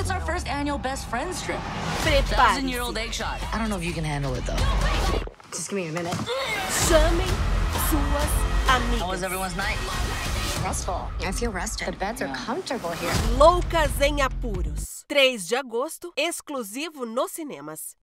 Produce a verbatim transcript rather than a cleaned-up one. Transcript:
It's our first annual best friends trip. Prepare-se. egg shot. I don't know if you can handle it though. Just give me a minute. Chamem suas How amigas. was everyone's night? Restful. I feel rested. The beds are comfortable here. Loucas em Apuros. três de agosto, exclusivo nos cinemas.